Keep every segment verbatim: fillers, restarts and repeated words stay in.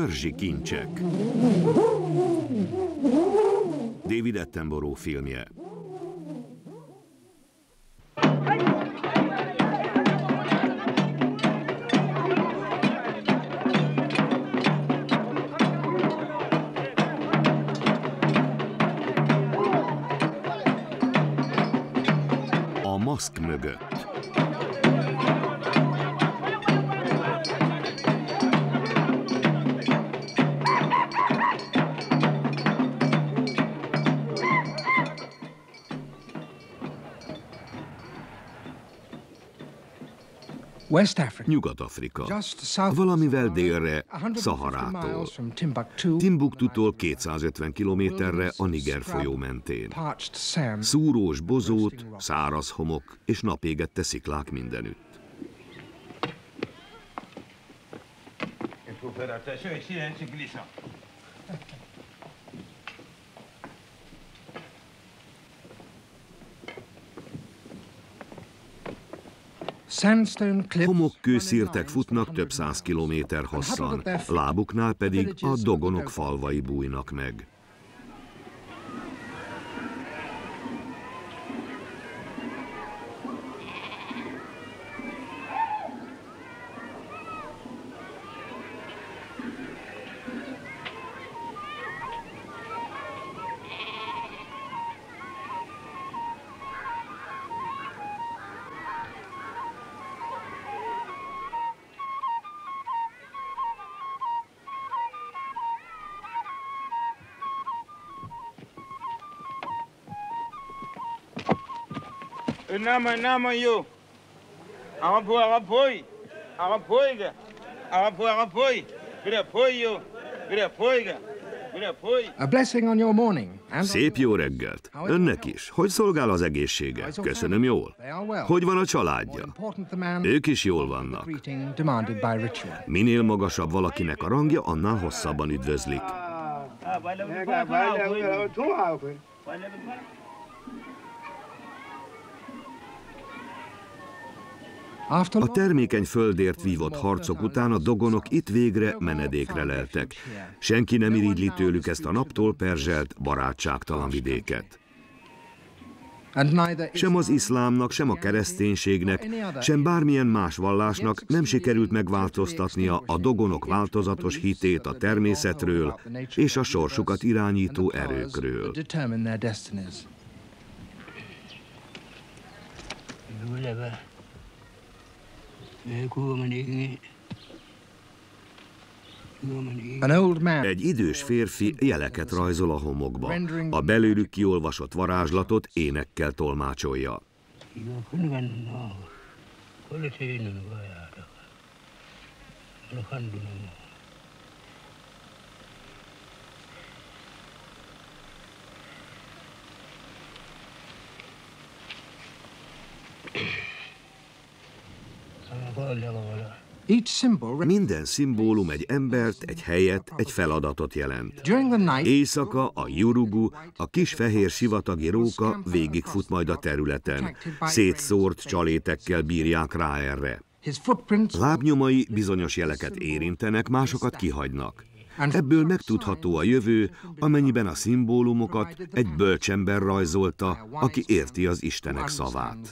perzsi kincsek. David Attenborough filmje. A maszk mögött. Nyugat-Afrika. Valamivel délre Szaharától. Timbuktutól kétszázötven kilométerre a Niger folyó mentén. Szúrós bozót, száraz homok és napégette sziklák mindenütt. Homokkőszirtek futnak több száz kilométer hosszan, lábuknál pedig a dogonok falvai bújnak meg. Nama nama yo. Arapo arapoi. Arapoiga. Arapo arapoi. Gira poio. Gira poiga. Gira poi. A blessing on your morning. Szép jó reggelt. Önnek is. Hogy szolgál az egészsége? Köszönöm jól. Hogy van a családja? Ők is jól vannak. Minél magasabb valakinek a rangja, annál hosszabban üdvözlik. A termékeny földért vívott harcok után a dogonok itt végre menedékre leltek. Senki nem irigyli tőlük ezt a naptól perzselt, barátságtalan vidéket. Sem az iszlámnak, sem a kereszténységnek, sem bármilyen más vallásnak nem sikerült megváltoztatnia a dogonok változatos hitét a természetről és a sorsukat irányító erőkről. Egy idős férfi jeleket rajzol a homokba. A belőlük kiolvasott varázslatot énekkel tolmácsolja. Minden szimbólum egy embert, egy helyet, egy feladatot jelent. Éjszaka a jurugu, a kis fehér sivatagi róka végigfut majd a területen. Szétszórt csalétekkel bírják rá erre. Lábnyomai bizonyos jeleket érintenek, másokat kihagynak. Ebből megtudható a jövő, amennyiben a szimbólumokat egy bölcsember rajzolta, aki érti az Istenek szavát.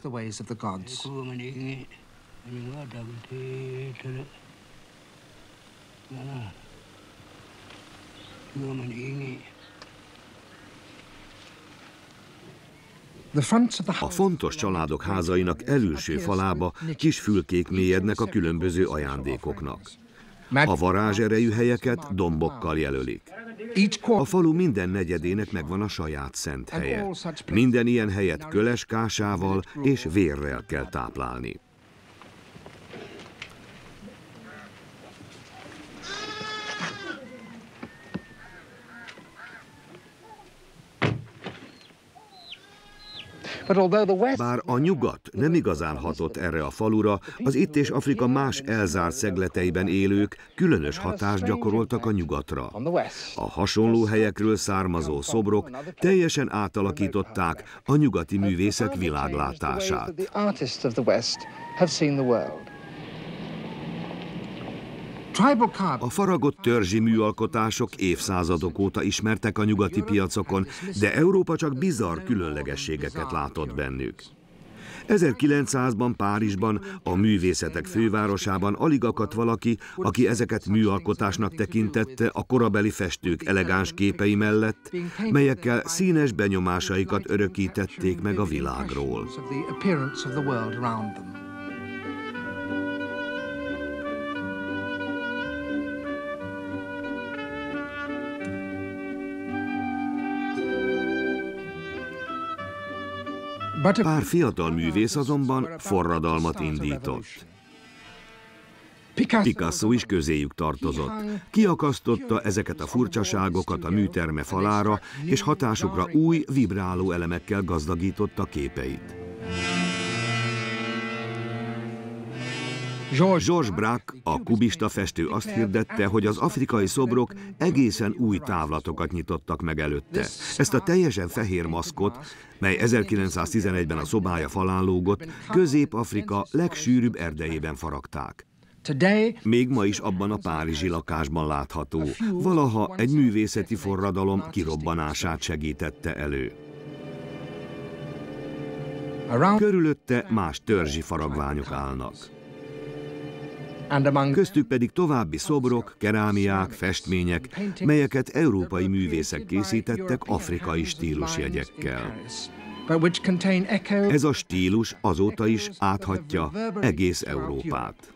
A fontos családok házainak elülső falába kis fülkék mélyednek a különböző ajándékoknak. A varázserejű helyeket dombokkal jelölik. A falu minden negyedének megvan a saját szent helye. Minden ilyen helyet köleskásával és vérrel kell táplálni. Bár a nyugat nem igazán hatott erre a falura, az itt és Afrika más elzárt szegleteiben élők különös hatást gyakoroltak a nyugatra. A hasonló helyekről származó szobrok teljesen átalakították a nyugati művészek világlátását. A faragott törzsi műalkotások évszázadok óta ismertek a nyugati piacokon, de Európa csak bizarr különlegességeket látott bennük. ezerkilencszázban Párizsban, a művészetek fővárosában alig akadt valaki, aki ezeket műalkotásnak tekintette a korabeli festők elegáns képei mellett, melyekkel színes benyomásaikat örökítették meg a világról. Pár fiatal művész azonban forradalmat indított. Picasso is közéjük tartozott. Kiakasztotta ezeket a furcsaságokat a műterme falára, és hatásukra új, vibráló elemekkel gazdagította képeit. Georges Braque, a kubista festő azt hirdette, hogy az afrikai szobrok egészen új távlatokat nyitottak meg előtte. Ezt a teljesen fehér maszkot, mely ezerkilencszáztizenegyben a szobája falán lógott, Közép-Afrika legsűrűbb erdejében faragták. Még ma is abban a párizsi lakásban látható. Valaha egy művészeti forradalom kirobbanását segítette elő. Körülötte más törzsi faragványok állnak. Köztük pedig további szobrok, kerámiák, festmények, melyeket európai művészek készítettek afrikai stílusjegyekkel. Ez a stílus azóta is áthatja egész Európát.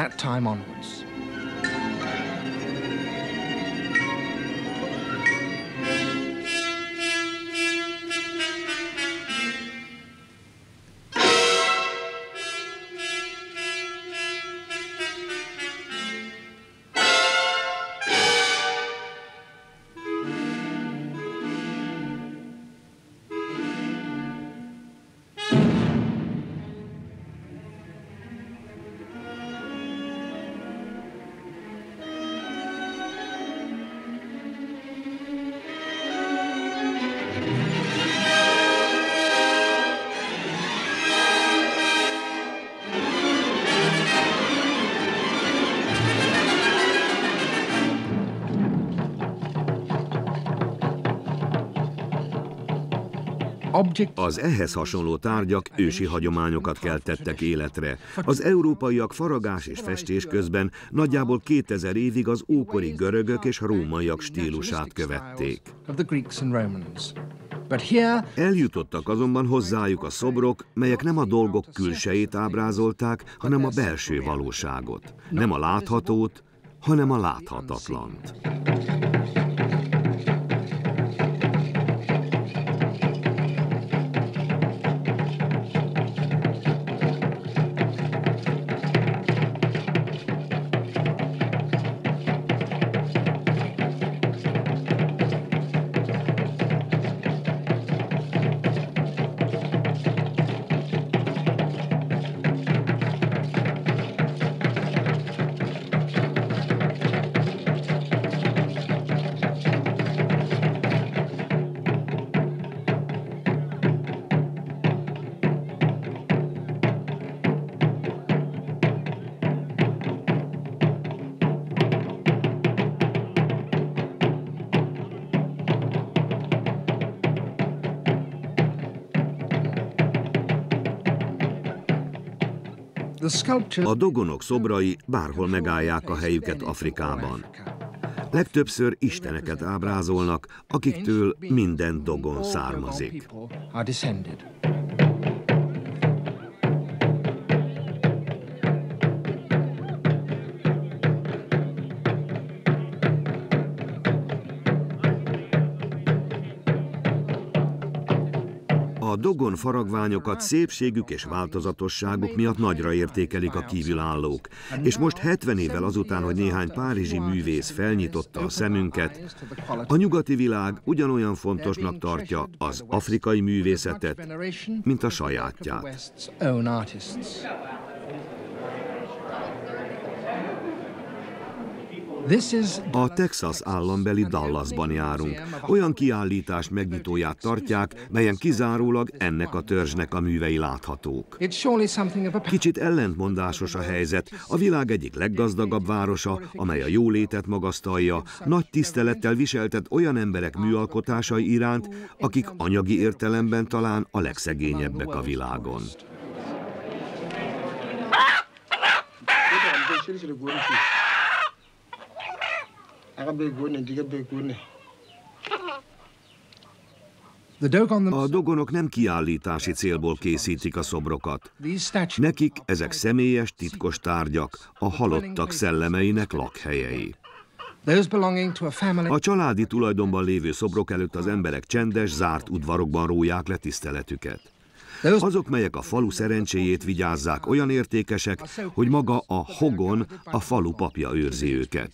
Az ehhez hasonló tárgyak ősi hagyományokat keltettek életre. Az európaiak faragás és festés közben nagyjából kétezer évig az ókori görögök és rómaiak stílusát követték. Eljutottak azonban hozzájuk a szobrok, melyek nem a dolgok külsejét ábrázolták, hanem a belső valóságot. Nem a láthatót, hanem a láthatatlant. A dogonok szobrai bárhol megállják a helyüket Afrikában. Legtöbbször isteneket ábrázolnak, akiktől minden dogon származik. A dogon faragványokat szépségük és változatosságuk miatt nagyra értékelik a kívülállók, és most hetven évvel azután, hogy néhány párizsi művész felnyitotta a szemünket, a nyugati világ ugyanolyan fontosnak tartja az afrikai művészetet, mint a sajátját. A Texas állambeli Dallasban járunk. Olyan kiállítás megnyitóját tartják, melyen kizárólag ennek a törzsnek a művei láthatók. Kicsit ellentmondásos a helyzet. A világ egyik leggazdagabb városa, amely a jólétet magasztalja, nagy tisztelettel viseltet olyan emberek műalkotásai iránt, akik anyagi értelemben talán a legszegényebbek a világon. A dogonok nem kiállítási célból készítik a szobrokat. Nekik ezek személyes, titkos tárgyak, a halottak szellemeinek lakhelyei. A családi tulajdonban lévő szobrok előtt az emberek csendes, zárt udvarokban róják le tiszteletüket. Azok, melyek a falu szerencséjét vigyázzák, olyan értékesek, hogy maga a hogon, a falu papja őrzi őket.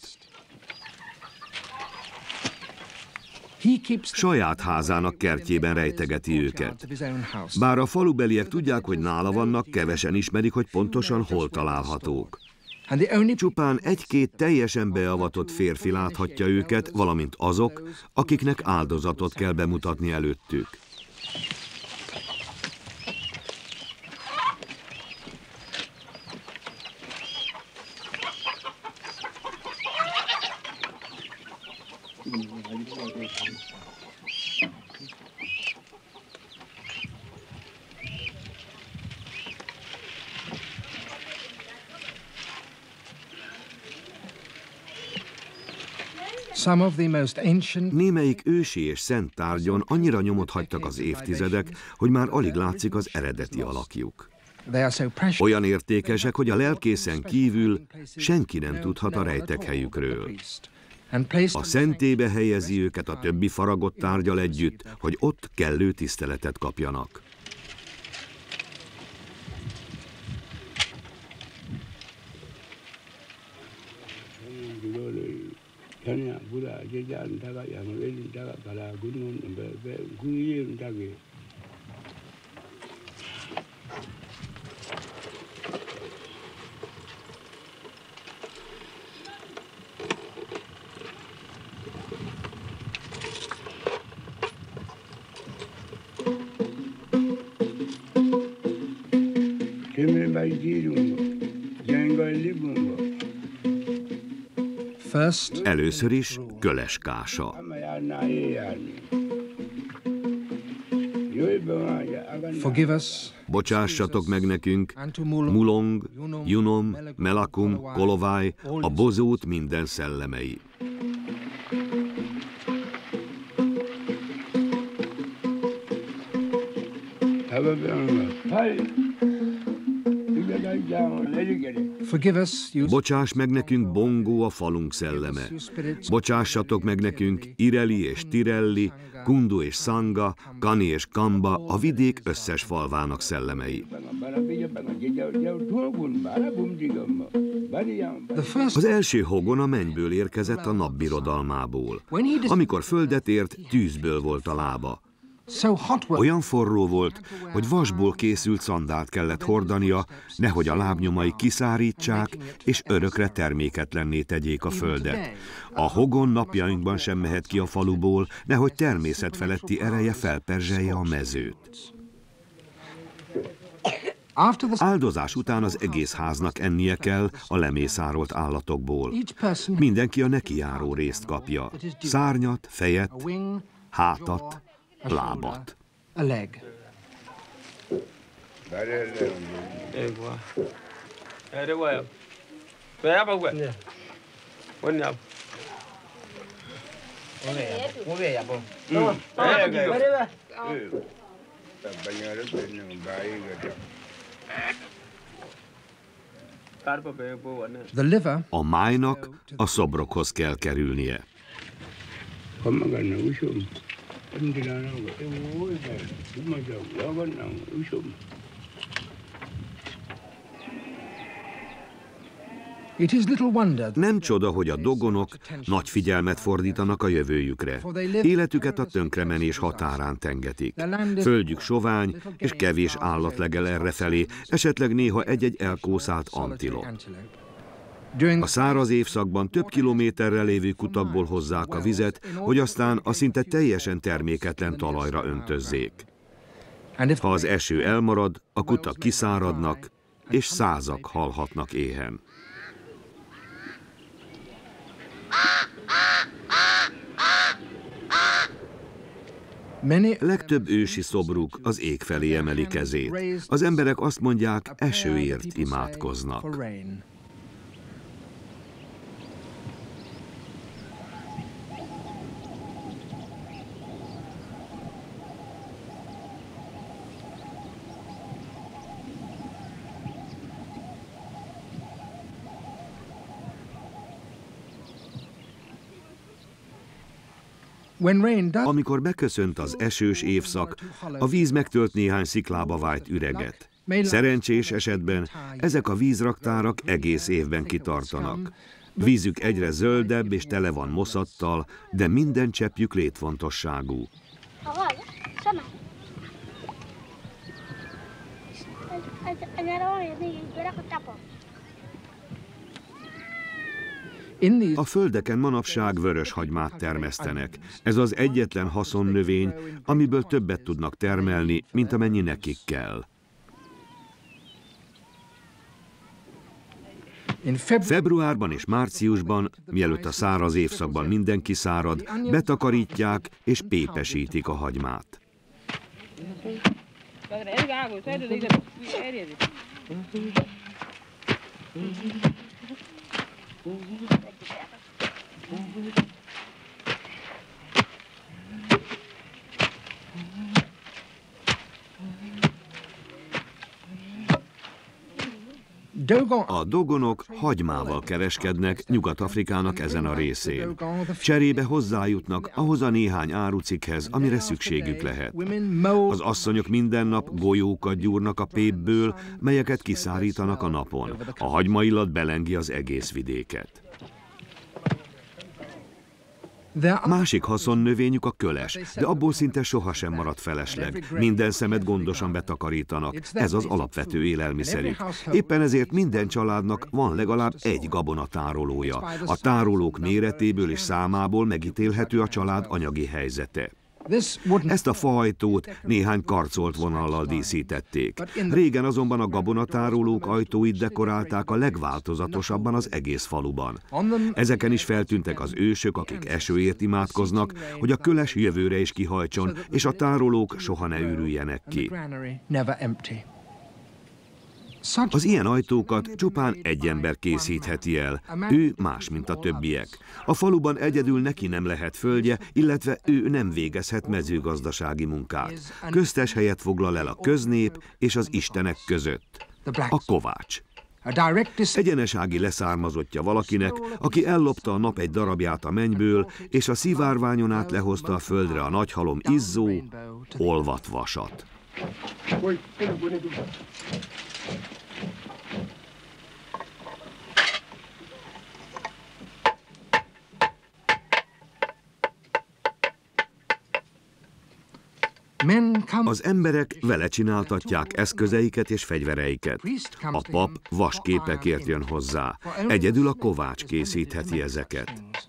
Saját házának kertjében rejtegeti őket. Bár a falubeliek tudják, hogy nála vannak, kevesen ismerik, hogy pontosan hol találhatók. Csupán egy-két teljesen beavatott férfi láthatja őket, valamint azok, akiknek áldozatot kell bemutatni előttük. Némelyik ősi és szent tárgyon annyira nyomot hagytak az évtizedek, hogy már alig látszik az eredeti alakjuk. Olyan értékesek, hogy a lelkészen kívül senki nem tudhat a rejtekhelyükről. A szentélybe helyezi őket a többi faragott tárgyal együtt, hogy ott kellő tiszteletet kapjanak. Először is köleskása. Bocsássatok meg nekünk, Mulong, Junom, Melakum, Kolováj, a bozót minden szellemei. Bocsáss meg nekünk, Bongó, a falunk szelleme. Bocsássatok meg nekünk, Ireli és Tirelli, Kundu és Sanga, Kani és Kamba, a vidék összes falvának szellemei. Az első hogon a mennyből érkezett a napbirodalmából. Amikor földet ért, tűzből volt a lába. Olyan forró volt, hogy vasból készült szandált kellett hordania, nehogy a lábnyomai kiszárítsák, és örökre terméketlenné tegyék a földet. A hogon napjainkban sem mehet ki a faluból, nehogy természetfeletti ereje felperzselje a mezőt. Áldozás után az egész háznak ennie kell a lemészárolt állatokból. Mindenki a nekijáró részt kapja. Szárnyat, fejet, hátat, lábat. A leg. A májnak a szobrokhoz kell kerülnie. Nem csoda, hogy a dogonok nagy figyelmet fordítanak a jövőjükre. Életüket a tönkremenés határán tengetik. Földjük sovány, és kevés állat legel errefelé, esetleg néha egy-egy elkószált antilop. A száraz évszakban több kilométerre lévő kutakból hozzák a vizet, hogy aztán a szinte teljesen terméketlen talajra öntözzék. Ha az eső elmarad, a kutak kiszáradnak, és százak halhatnak éhen. Legtöbb ősi szobruk az ég felé emeli kezét. Az emberek azt mondják, esőért imádkoznak. Amikor beköszönt az esős évszak, a víz megtölt néhány sziklába vájt üreget. Szerencsés esetben ezek a vízraktárak egész évben kitartanak. Vízük egyre zöldebb és tele van moszattal, de minden cseppjük létfontosságú. A földeken manapság vöröshagymát termesztenek. Ez az egyetlen haszonnövény, amiből többet tudnak termelni, mint amennyi nekik kell. Februárban és márciusban, mielőtt a száraz évszakban minden kiszárad, betakarítják és pépesítik a hagymát. A dogonok hagymával kereskednek Nyugat-Afrikának ezen a részén. Cserébe hozzájutnak ahhoz a néhány árucikkhez, amire szükségük lehet. Az asszonyok minden nap golyókat gyúrnak a pépből, melyeket kiszárítanak a napon. A hagymaillat belengi az egész vidéket. Másik haszonnövényük a köles, de abból szinte sohasem marad felesleg. Minden szemet gondosan betakarítanak. Ez az alapvető élelmiszerük. Éppen ezért minden családnak van legalább egy gabonatárolója. A tárolók méretéből és számából megítélhető a család anyagi helyzete. Ezt a faajtót néhány karcolt vonallal díszítették. Régen azonban a gabonatárolók ajtóit dekorálták a legváltozatosabban az egész faluban. Ezeken is feltűntek az ősök, akik esőért imádkoznak, hogy a köles jövőre is kihajtson, és a tárolók soha ne ürüljenek ki. Az ilyen ajtókat csupán egy ember készítheti el. Ő más, mint a többiek. A faluban egyedül neki nem lehet földje, illetve ő nem végezhet mezőgazdasági munkát. Köztes helyet foglal el a köznép és az istenek között. A kovács. Egyenesági leszármazottja valakinek, aki ellopta a nap egy darabját a mennyből, és a szivárványon át lehozta a földre a nagyhalom izzó, olvadt vasat. Az emberek vele csináltatják eszközeiket és fegyvereiket. A pap vasképekért jön hozzá. Egyedül a kovács készítheti ezeket.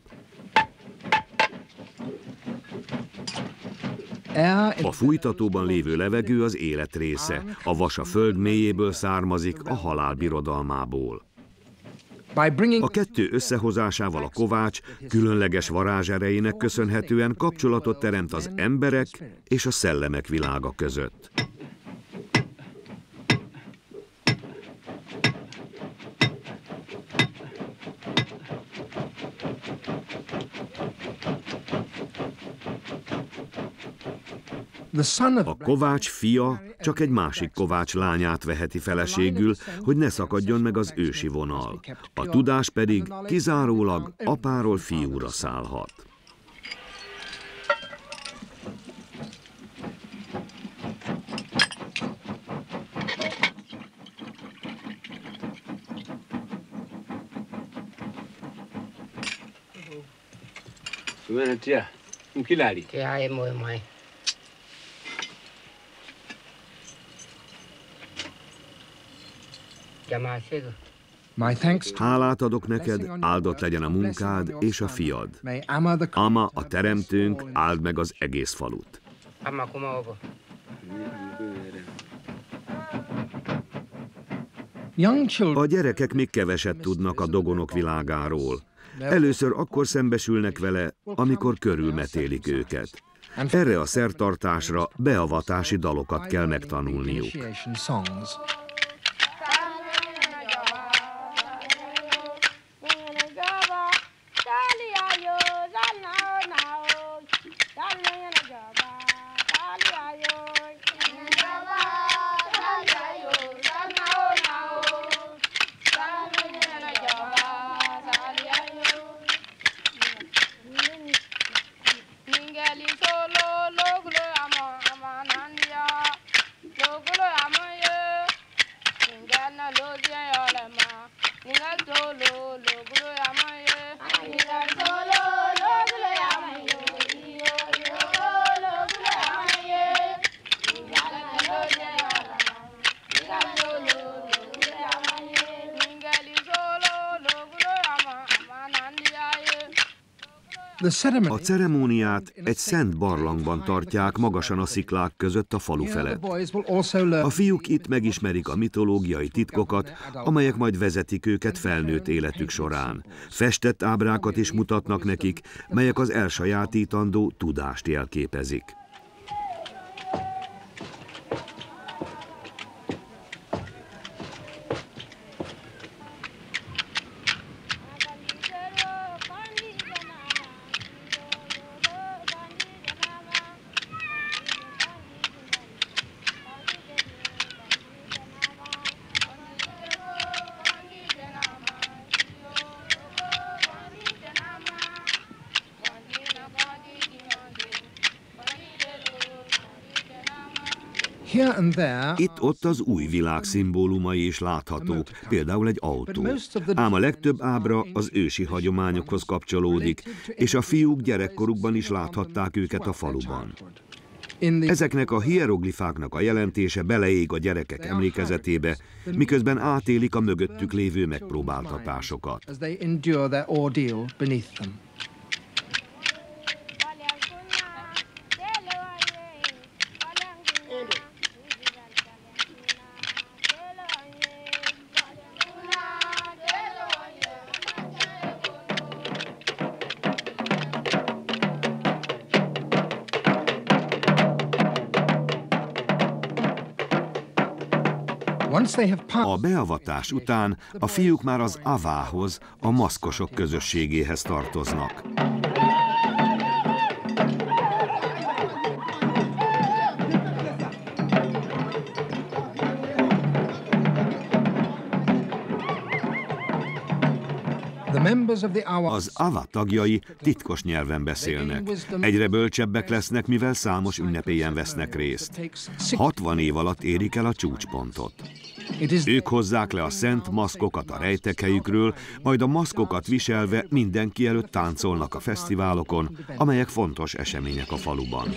A fújtatóban lévő levegő az élet része. A vas a föld mélyéből származik, a halál birodalmából. A kettő összehozásával a kovács különleges varázserejének köszönhetően kapcsolatot teremt az emberek és a szellemek világa között. A kovács fia csak egy másik kovács lányát veheti feleségül, hogy ne szakadjon meg az ősi vonal. A tudás pedig kizárólag apáról fiúra szállhat. Hálát adok neked, áldott legyen a munkád és a fiad. Ama, a teremtőnk, áld meg az egész falut. A gyerekek még keveset tudnak a dogonok világáról. Először akkor szembesülnek vele, amikor körülmetélik őket. Erre a szertartásra beavatási dalokat kell megtanulniuk. A ceremóniát egy szent barlangban tartják magasan a sziklák között a falu felett. A fiúk itt megismerik a mitológiai titkokat, amelyek majd vezetik őket felnőtt életük során. Festett ábrákat is mutatnak nekik, melyek az elsajátítandó tudást jelképezik. Itt-ott az új világ szimbólumai is láthatók, például egy autó. Ám a legtöbb ábra az ősi hagyományokhoz kapcsolódik, és a fiúk gyerekkorukban is láthatták őket a faluban. Ezeknek a hieroglifáknak a jelentése beleég a gyerekek emlékezetébe, miközben átélik a mögöttük lévő megpróbáltatásokat. A beavatás után a fiúk már az avához, a maszkosok közösségéhez tartoznak. Az ava tagjai titkos nyelven beszélnek. Egyre bölcsebbek lesznek, mivel számos ünnepélyen vesznek részt. hatvan év alatt érik el a csúcspontot. Ők hozzák le a szent maszkokat a rejtekhelyükről, majd a maszkokat viselve mindenki előtt táncolnak a fesztiválokon, amelyek fontos események a faluban.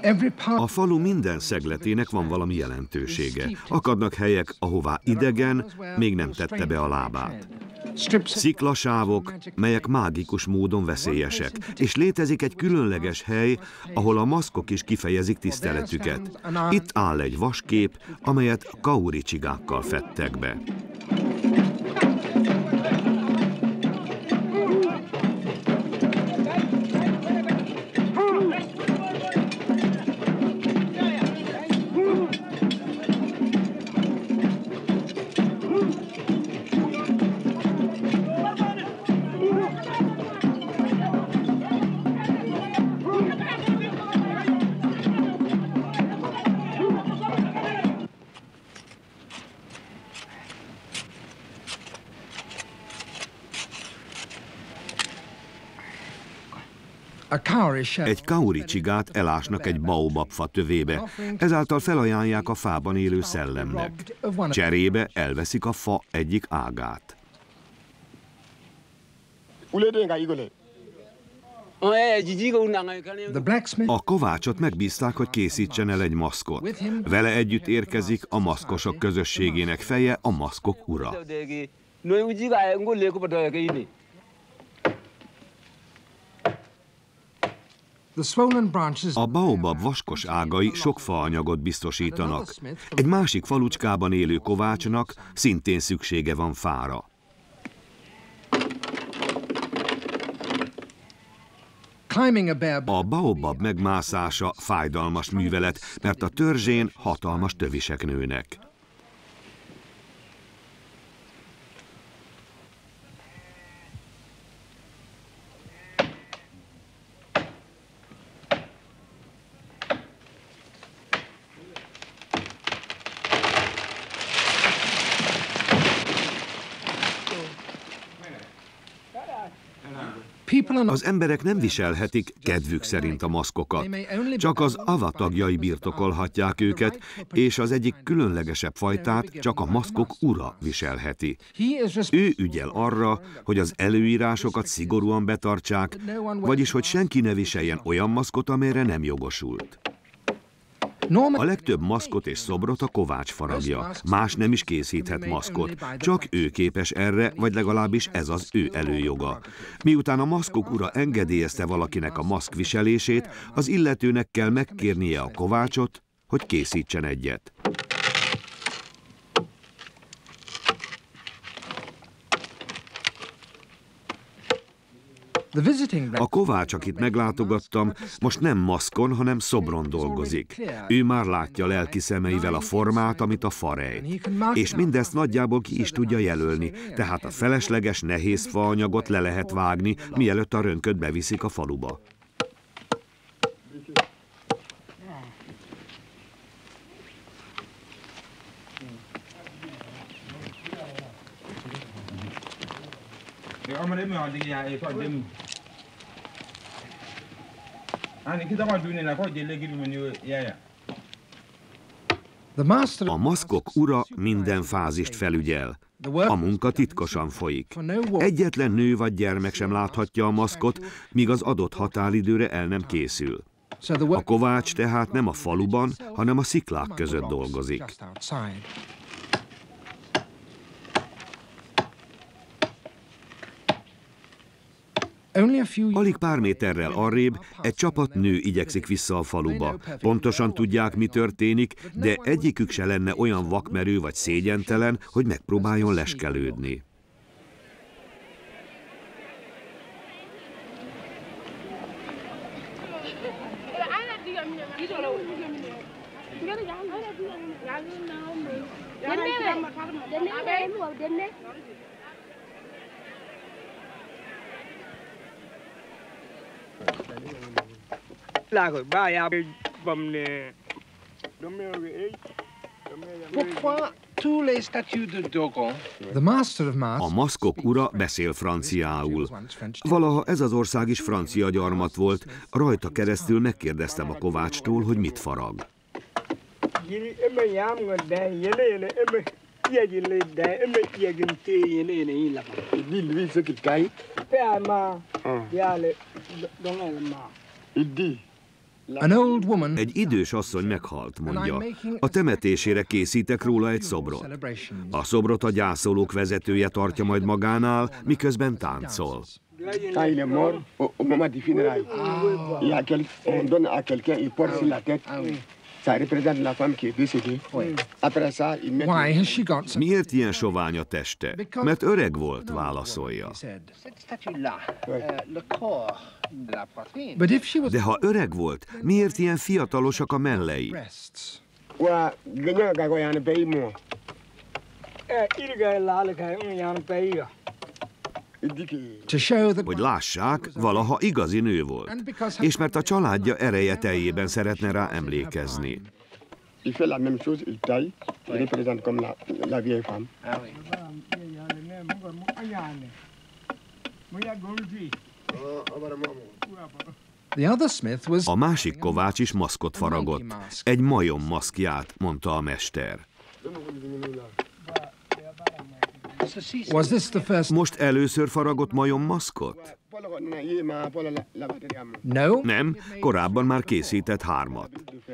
A falu minden szegletének van valami jelentősége. Akadnak helyek, ahová idegen még nem tette be a lábát. Sziklasávok, melyek mágikus módon veszélyesek, és létezik egy különleges hely, ahol a maszkok is kifejezik tiszteletüket. Itt áll egy vaskép, amelyet kauricsigákkal fedtek be. Egy kauricsigát elásnak egy baobab-fa tövébe, ezáltal felajánlják a fában élő szellemnek. Cserébe elveszik a fa egyik ágát. A kovácsot megbízták, hogy készítsen el egy maszkot. Vele együtt érkezik a maszkosok közösségének feje, a maszkok ura. A baobab vaskos ágai sok faanyagot biztosítanak. Egy másik falucskában élő kovácsnak szintén szüksége van fára. A baobab megmászása fájdalmas művelet, mert a törzsén hatalmas tövisek nőnek. Az emberek nem viselhetik kedvük szerint a maszkokat. Csak az ava tagjai birtokolhatják őket, és az egyik különlegesebb fajtát csak a maszkok ura viselheti. Ő ügyel arra, hogy az előírásokat szigorúan betartsák, vagyis hogy senki ne viseljen olyan maszkot, amelyre nem jogosult. A legtöbb maszkot és szobrot a kovács faragja. Más nem is készíthet maszkot. Csak ő képes erre, vagy legalábbis ez az ő előjoga. Miután a maszkok ura engedélyezte valakinek a maszk viselését, az illetőnek kell megkérnie a kovácsot, hogy készítsen egyet. A kovács, akit meglátogattam, most nem maszkon, hanem szobron dolgozik. Ő már látja lelki szemeivel a formát, amit a fa rejt. És mindezt nagyjából ki is tudja jelölni, tehát a felesleges, nehéz faanyagot le lehet vágni, mielőtt a rönköt beviszik a faluba. A maszkok ura minden fázist felügyel. A munka titkosan folyik. Egyetlen nő vagy gyermek sem láthatja a maszkot, míg az adott határidőre el nem készül. A kovács tehát nem a faluban, hanem a sziklák között dolgozik. Alig pár méterrel arrébb egy csapat nő igyekszik vissza a faluba. Pontosan tudják, mi történik, de egyikük se lenne olyan vakmerő vagy szégyentelen, hogy megpróbáljon leskelődni. A maszkok ura beszél franciául. Valaha ez az ország is francia gyarmat volt, rajta keresztül megkérdeztem a kovácstól, hogy mit farag. Egy idős asszony meghalt, mondja. A temetésére készítek róla egy szobrot. A szobrot a gyászolók vezetője tartja majd magánál, miközben táncol. Quand il est mort, au, au moment du funérail, ah. il y a quel, on donne à quelqu'un, il porte sur la tête. Ah, oui. Ça représente la femme qui est décédée. Oui. Après ça, il met... Why has she got some... Miért ilyen sovány a teste? Mert öreg volt, válaszolja. De ha öreg volt, miért ilyen fiatalosak a mellei? Hogy lássák, valaha igazi nő volt, és mert a családja ereje teljében szeretne rá emlékezni. A másik kovács is maszkot faragott, egy majom maszkját, mondta a mester. Most először faragott majom maszkot? Nem, korábban már készített hármat.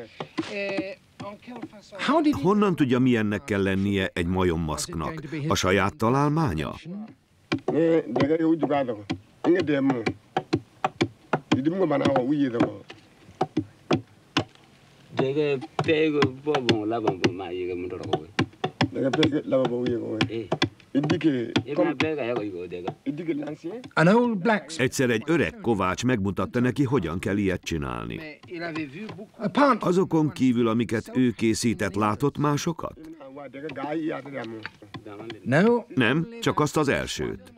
Honnan tudja, milyennek kell lennie egy majom maszknak? A saját találmánya? Egyszer egy öreg kovács megmutatta neki, hogyan kell ilyet csinálni. Azokon kívül, amiket ő készített, látott másokat? Nem, csak azt az elsőt.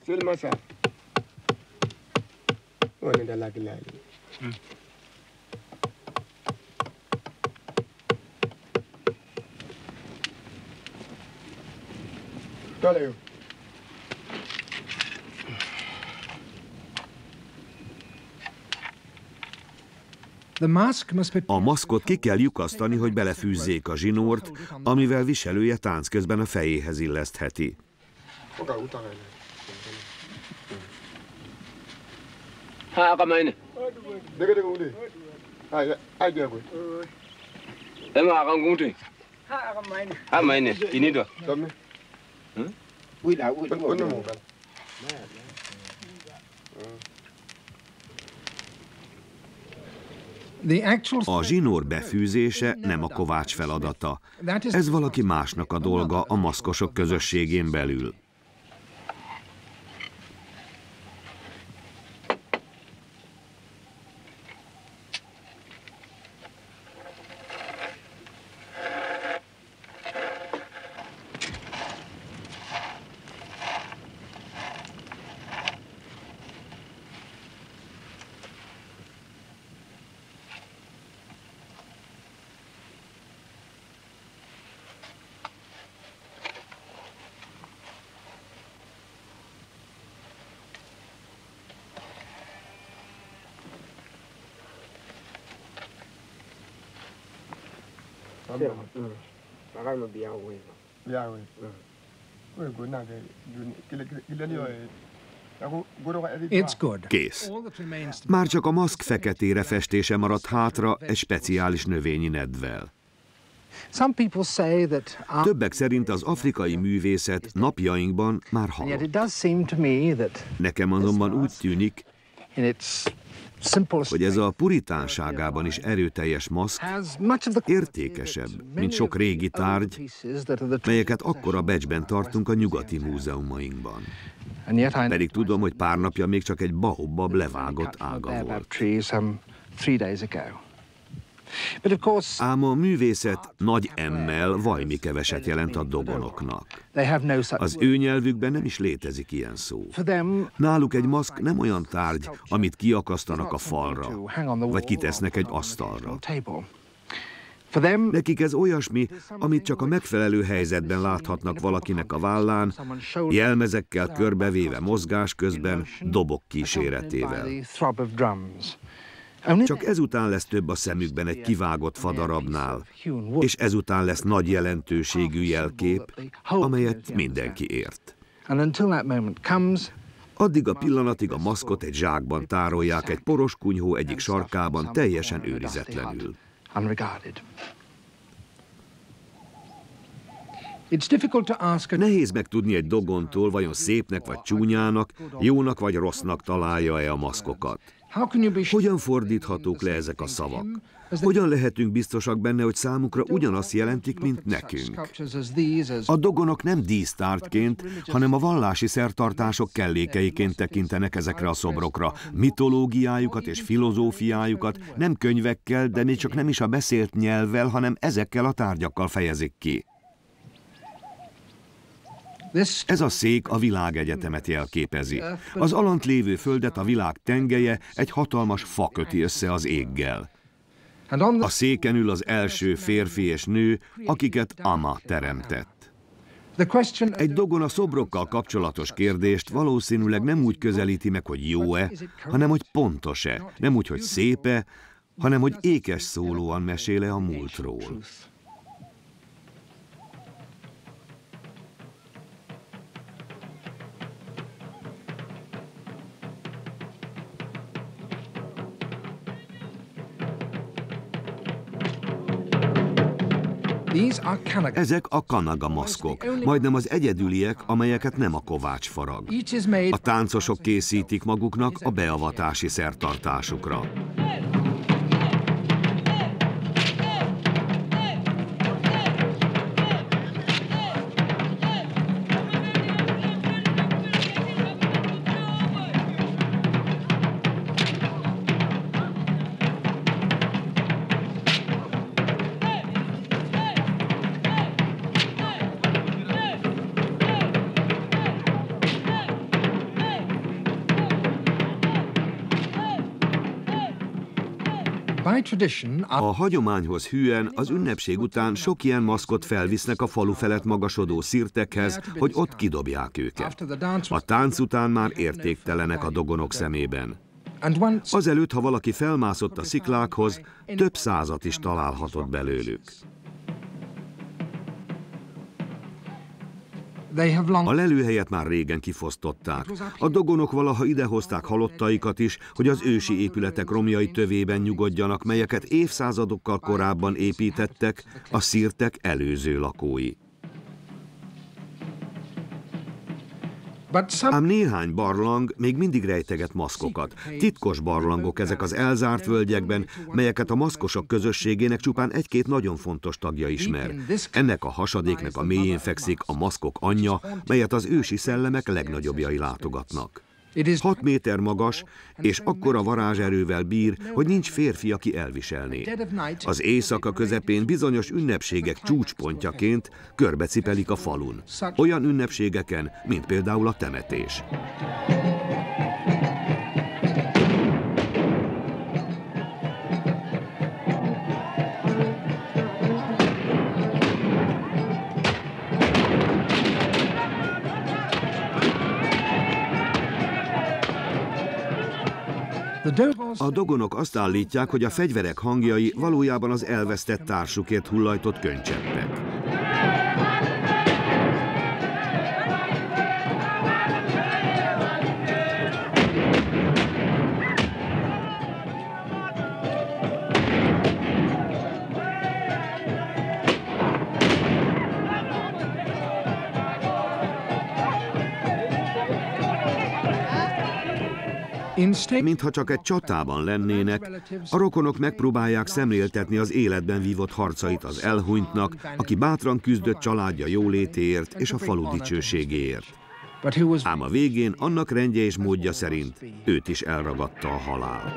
A maszkot ki kell lyukasztani, hogy belefűzzék a zsinórt, amivel viselője tánc közben a fejéhez illesztheti. A zsinór befűzése nem a kovács feladata. Ez valaki másnak a dolga a maszkosok közösségén belül. Kész. Már csak a maszk feketére festése maradt hátra egy speciális növényi nedvvel. Többek szerint az afrikai művészet napjainkban már halott. Nekem azonban úgy tűnik, hogy ez a puritánságában is erőteljes maszk értékesebb, mint sok régi tárgy, melyeket akkor a Becsben tartunk a nyugati múzeumainkban. Pedig tudom, hogy pár napja még csak egy baobab levágott ága volt. Ám a művészet nagy emmel vajmi keveset jelent a dogonoknak. Az ő nyelvükben nem is létezik ilyen szó. Náluk egy maszk nem olyan tárgy, amit kiakasztanak a falra, vagy kitesznek egy asztalra. Nekik ez olyasmi, amit csak a megfelelő helyzetben láthatnak valakinek a vállán, jelmezekkel körbevéve mozgás közben, dobok kíséretével. Csak ezután lesz több a szemükben egy kivágott fadarabnál, és ezután lesz nagy jelentőségű jelkép, amelyet mindenki ért. Addig a pillanatig a maszkot egy zsákban tárolják egy poros kunyhó egyik sarkában, teljesen őrizetlenül. Nehéz megtudni egy dogontól, vajon szépnek vagy csúnyának, jónak vagy rossznak találja-e a maszkokat. Hogyan fordíthatók le ezek a szavak? Hogyan lehetünk biztosak benne, hogy számukra ugyanazt jelentik, mint nekünk? A dogonok nem dísztárgyként, hanem a vallási szertartások kellékeiként tekintenek ezekre a szobrokra. Mitológiájukat és filozófiájukat nem könyvekkel, de még csak nem is a beszélt nyelvvel, hanem ezekkel a tárgyakkal fejezik ki. Ez a szék a világegyetemet jelképezi. Az alant lévő földet a világ tengelye egy hatalmas fa köti össze az éggel. A széken ül az első férfi és nő, akiket Ama teremtett. Egy dogon a szobrokkal kapcsolatos kérdést valószínűleg nem úgy közelíti meg, hogy jó-e, hanem hogy pontos-e, nem úgy, hogy szép-e, hanem hogy ékes szólóan mesél-e a múltról. Ezek a kanaga maszkok, majdnem az egyedüliek, amelyeket nem a kovács farag. A táncosok készítik maguknak a beavatási szertartásukra. A hagyományhoz hűen az ünnepség után sok ilyen maszkot felvisznek a falu felett magasodó szirtekhez, hogy ott kidobják őket. A tánc után már értéktelenek a dogonok szemében. Azelőtt, ha valaki felmászott a sziklákhoz, több százat is találhatott belőlük. A lelőhelyet már régen kifosztották. A dogonok valaha idehozták halottaikat is, hogy az ősi épületek romjai tövében nyugodjanak, melyeket évszázadokkal korábban építettek a szirtek előző lakói. Ám néhány barlang még mindig rejteget maszkokat. Titkos barlangok ezek az elzárt völgyekben, melyeket a maszkosok közösségének csupán egy-két nagyon fontos tagja ismer. Ennek a hasadéknak a mélyén fekszik a maszkok anyja, melyet az ősi szellemek legnagyobbjai látogatnak. Hat méter magas, és akkora varázserővel bír, hogy nincs férfi, aki elviselné. Az éjszaka közepén bizonyos ünnepségek csúcspontjaként körbecipelik a falun. Olyan ünnepségeken, mint például a temetés. A dogonok azt állítják, hogy a fegyverek hangjai valójában az elvesztett társukért hullajtott könycseppek. Mintha csak egy csatában lennének, a rokonok megpróbálják szemléltetni az életben vívott harcait az elhunytnak, aki bátran küzdött családja jólétéért és a falu dicsőségéért. Ám a végén annak rendje és módja szerint őt is elragadta a halál.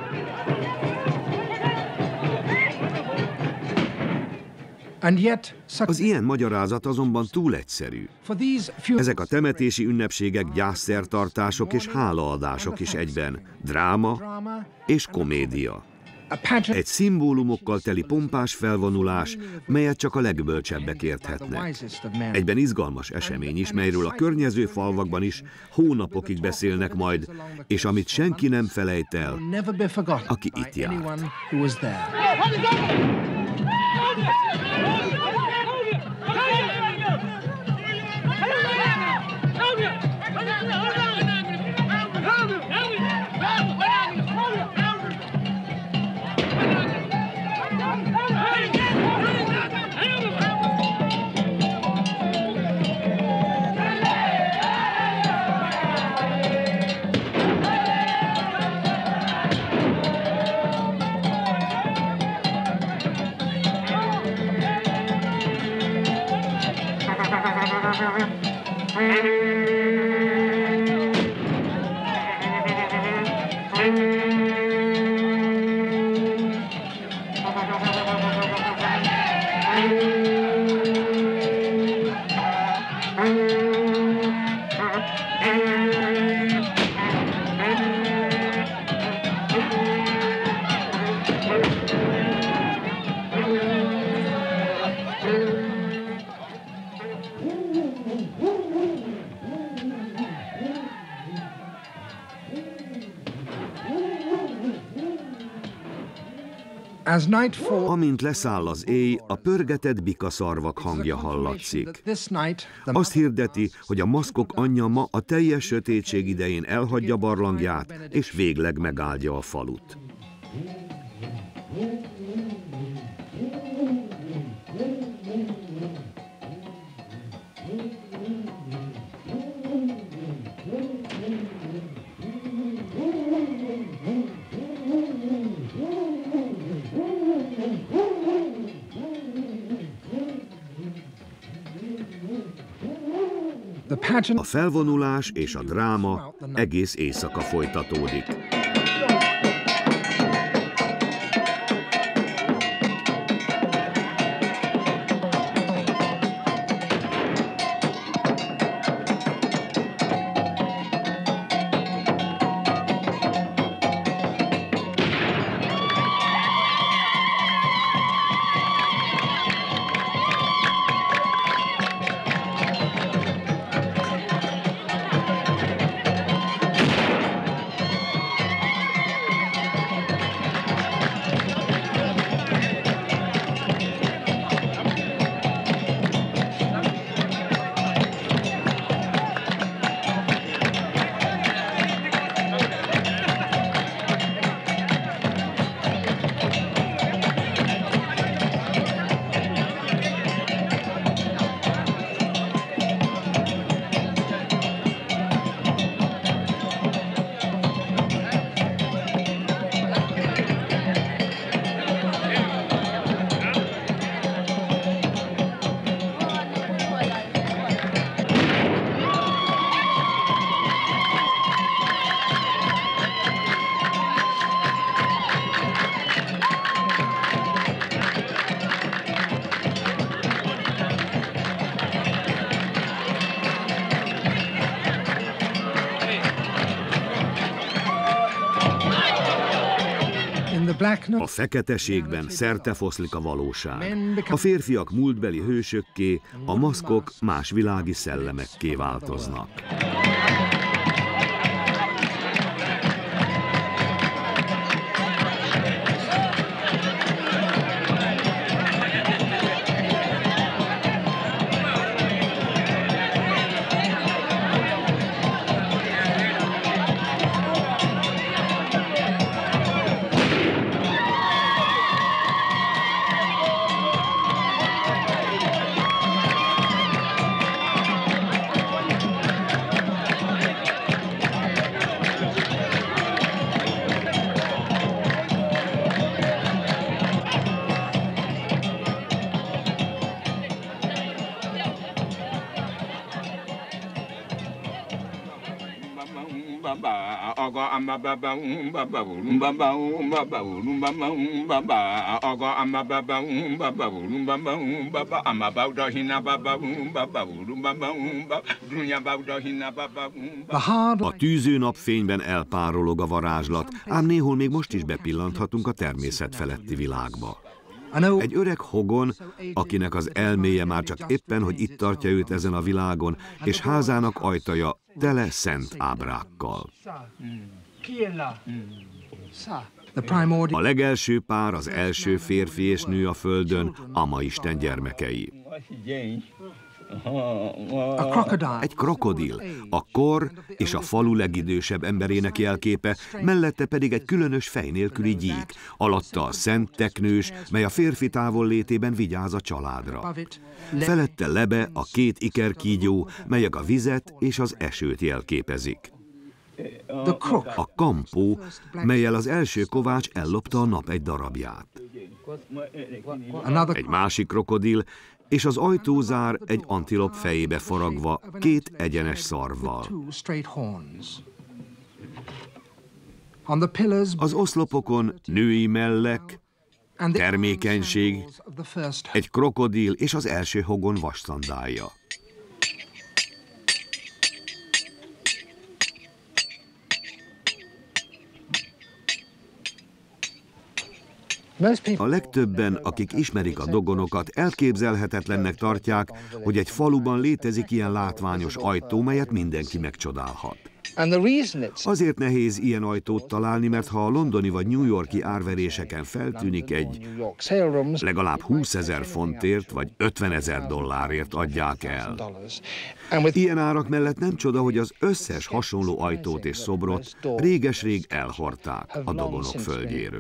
Az ilyen magyarázat azonban túl egyszerű. Ezek a temetési ünnepségek gyászszertartások és hálaadások is egyben, dráma és komédia. Egy szimbólumokkal teli pompás felvonulás, melyet csak a legbölcsebbek érthetnek. Egyben izgalmas esemény is, melyről a környező falvakban is hónapokig beszélnek majd, és amit senki nem felejt el, aki itt járt. Amint leszáll az éj, a pörgetett bikaszarvak hangja hallatszik. Azt hirdeti, hogy a maszkok anyja ma a teljes sötétség idején elhagyja barlangját, és végleg megáldja a falut. A felvonulás és a dráma egész éjszaka folytatódik. A feketeségben szertefoszlik a valóság. A férfiak múltbeli hősökké, a maszkok más világi szellemekké változnak. A tűző napfényben elpárolog a varázslat, ám néhol még most is bepillanthatunk a természet feletti világba. Egy öreg hogon, akinek az elméje már csak éppen, hogy itt tartja őt ezen a világon, és házának ajtaja tele szent ábrákkal. A legelső pár, az első férfi és nő a földön, Ama-isten gyermekei. Egy krokodil, a kor és a falu legidősebb emberének jelképe, mellette pedig egy különös fej nélküli gyík, alatta a szent teknős, mely a férfi távollétében vigyáz a családra. Felette Lebe, a két ikerkígyó, melyek a vizet és az esőt jelképezik. A kampó, mellyel az első kovács ellopta a nap egy darabját. Egy másik krokodil, és az ajtózár egy antilop fejébe faragva, két egyenes szarvval. Az oszlopokon női mellek, termékenység, egy krokodil és az első hogon vasszandálja. A legtöbben, akik ismerik a dogonokat, elképzelhetetlennek tartják, hogy egy faluban létezik ilyen látványos ajtó, melyet mindenki megcsodálhat. Azért nehéz ilyen ajtót találni, mert ha a londoni vagy New Yorki árveréseken feltűnik egy, legalább húszezer fontért vagy ötvenezer dollárért adják el. Ilyen árak mellett nem csoda, hogy az összes hasonló ajtót és szobrot réges-rég elhordták a dogonok földjéről.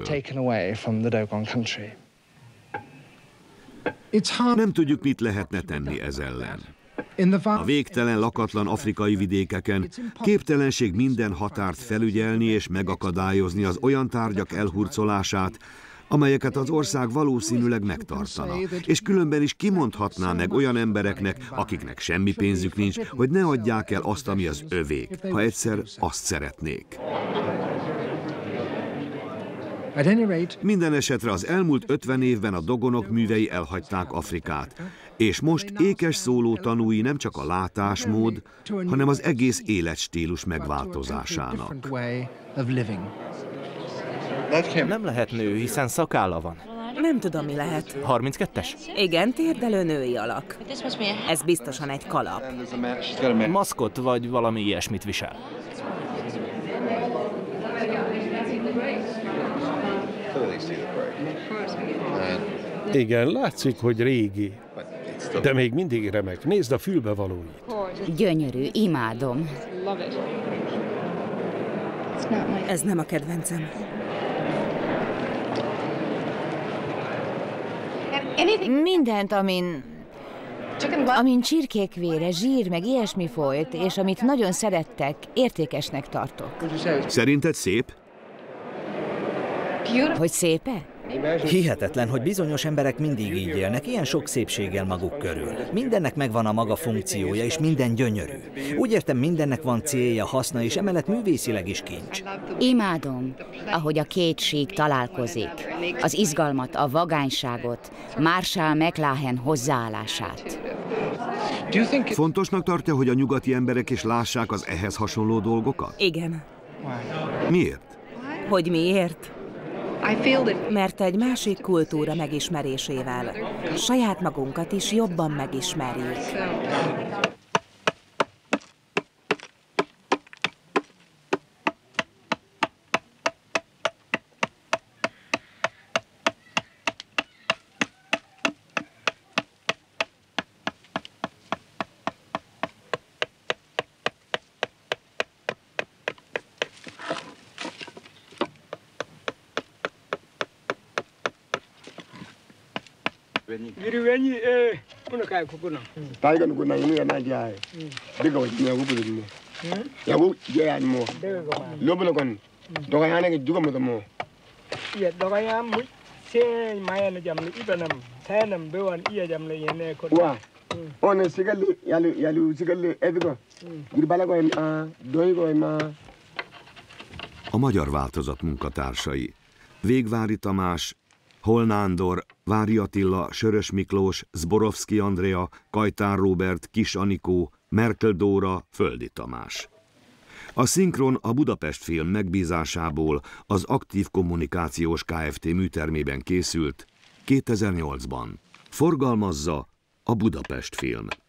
Nem tudjuk, mit lehetne tenni ez ellen. A végtelen lakatlan afrikai vidékeken képtelenség minden határt felügyelni és megakadályozni az olyan tárgyak elhurcolását, amelyeket az ország valószínűleg megtartana, és különben is kimondhatná meg olyan embereknek, akiknek semmi pénzük nincs, hogy ne adják el azt, ami az övék, ha egyszer azt szeretnék. Minden esetre az elmúlt ötven évben a dogonok művei elhagyták Afrikát, és most ékes szóló tanúi nem csak a látásmód, hanem az egész életstílus megváltozásának. Nem lehet nő, hiszen szakálla van. Nem tudom, mi lehet. harminckettes? Igen, térdelő női alak. Ez biztosan egy kalap. Maszkot vagy valami ilyesmit visel. Igen, látszik, hogy régi, de még mindig remek. Nézd a fülbevalóit. Gyönyörű, imádom. Ez nem a kedvencem. Mindent, amin... amin csirkék vére, zsír, meg ilyesmi folyt, és amit nagyon szerettek, értékesnek tartok. Szerinted szép? Hogy szépe? Hihetetlen, hogy bizonyos emberek mindig így élnek, ilyen sok szépséggel maguk körül. Mindennek megvan a maga funkciója, és minden gyönyörű. Úgy értem, mindennek van célja, haszna, és emellett művészileg is kincs. Imádom, ahogy a két sík találkozik. Az izgalmat, a vagányságot, Marshall McLuhan hozzáállását. Fontosnak tartja, hogy a nyugati emberek is lássák az ehhez hasonló dolgokat? Igen. Miért? Hogy miért? Mert egy másik kultúra megismerésével saját magunkat is jobban megismerjük. Taiga nuku na inu ya na jai. Diga wa jinya gubu ni. Ya gu je ya mo. Lobo na kon. Doga ya ne juga mo to mo. Ya doga ya mu se maya na jam ni ibanam. Tanam bewan iya jam le yene ko. Wa. On sigal yalu yalu sigal edigo. Girbala ko ma doi ko ma. A magyar változat munkatársai: Végvári Tamás, Hol Nándor, Vári Attila, Sörös Miklós, Zborowski Andrea, Kajtár Róbert, Kis Anikó, Merkel Dóra, Földi Tamás. A szinkron a Budapest Film megbízásából az Aktív Kommunikációs Kft. Műtermében készült kétezer-nyolcban. Forgalmazza a Budapest Film.